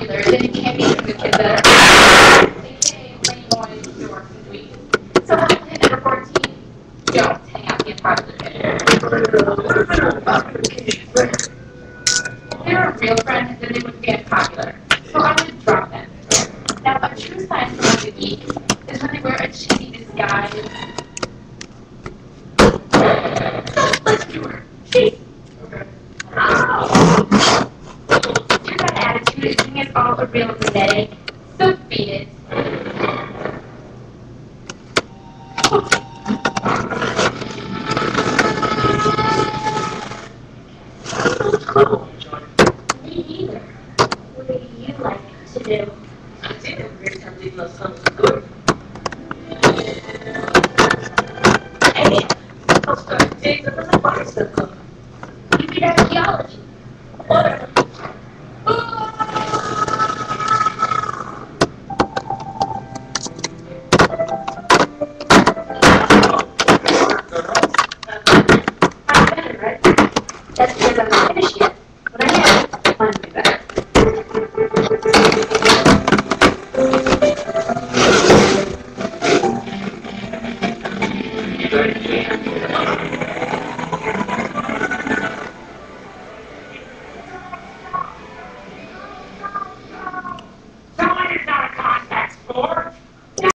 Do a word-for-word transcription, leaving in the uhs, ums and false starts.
popular, then you can't be with the kids that are aka playboys, dorks, and dweebs. So how hit number fourteen? Don't hang out the unpopular kid. If they were real friends, then they wouldn't be unpopular. So I would drop them. Now, a true sign for the geek is when they wear a cheesy disguise. Let's do her. Cheese. Okay. Oh. Your bad attitude is giving us all a real pathetic. So beat it. Me either. What do you like to do? I did every time they love something good. Hey, I'll start days up as a bicycle. You read archaeology. What?